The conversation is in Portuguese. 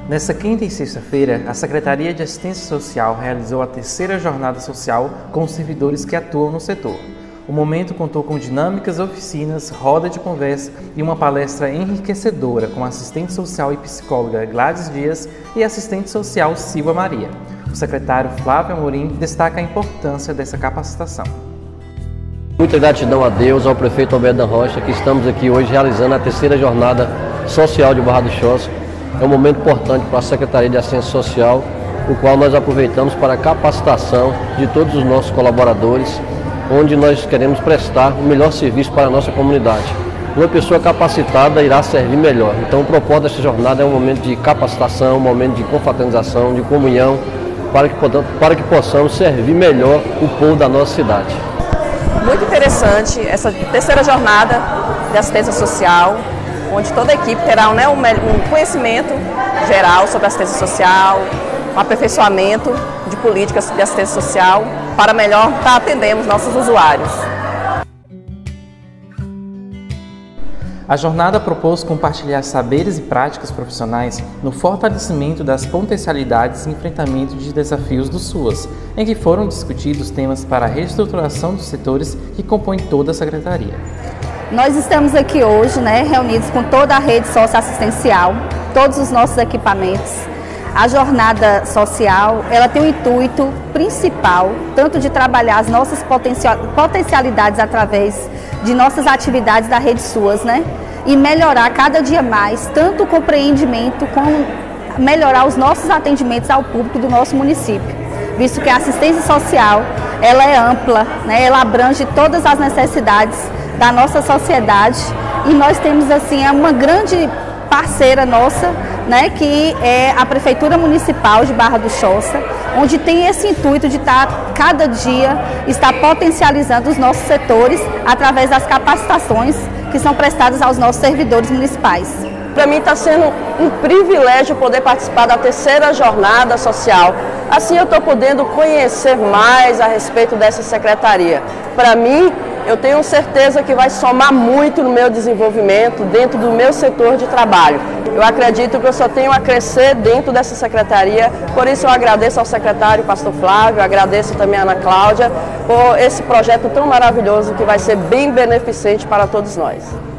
Nesta quinta e sexta-feira, a Secretaria de Assistência Social realizou a terceira jornada social com os servidores que atuam no setor. O momento contou com dinâmicas, oficinas, roda de conversa e uma palestra enriquecedora com a assistente social e psicóloga Gladys Dias e assistente social Silva Maria. O secretário Flávio Amorim destaca a importância dessa capacitação. Muita gratidão a Deus, ao prefeito Alberto Rocha, que estamos aqui hoje realizando a terceira jornada social de Barra do Choça. É um momento importante para a Secretaria de Assistência Social, o qual nós aproveitamos para a capacitação de todos os nossos colaboradores, onde nós queremos prestar o melhor serviço para a nossa comunidade. Uma pessoa capacitada irá servir melhor. Então o propósito desta jornada é um momento de capacitação, um momento de confraternização, de comunhão, para que possamos servir melhor o povo da nossa cidade. Muito interessante essa terceira jornada de assistência social, onde toda a equipe terá um conhecimento geral sobre assistência social, um aperfeiçoamento de políticas de assistência social para melhor estar atendendo os nossos usuários. A jornada propôs compartilhar saberes e práticas profissionais no fortalecimento das potencialidades e enfrentamento de desafios do SUAS, em que foram discutidos temas para a reestruturação dos setores que compõem toda a Secretaria. Nós estamos aqui hoje, reunidos com toda a rede socioassistencial, todos os nossos equipamentos. A jornada social, ela tem o intuito principal, tanto de trabalhar as nossas potencialidades através de nossas atividades da rede SUAS, e melhorar cada dia mais, tanto o compreendimento como melhorar os nossos atendimentos ao público do nosso município, visto que a assistência social, ela é ampla, ela abrange todas as necessidades da nossa sociedade, e nós temos assim uma grande parceira nossa, que é a Prefeitura Municipal de Barra do Choça, onde tem esse intuito de cada dia estar potencializando os nossos setores através das capacitações que são prestadas aos nossos servidores municipais. Para mim está sendo um privilégio poder participar da terceira jornada social. Assim eu estou podendo conhecer mais a respeito dessa secretaria. Para mim, eu tenho certeza que vai somar muito no meu desenvolvimento dentro do meu setor de trabalho. Eu acredito que eu só tenho a crescer dentro dessa secretaria, por isso eu agradeço ao secretário Pastor Flávio, agradeço também a Ana Cláudia por esse projeto tão maravilhoso que vai ser bem beneficente para todos nós.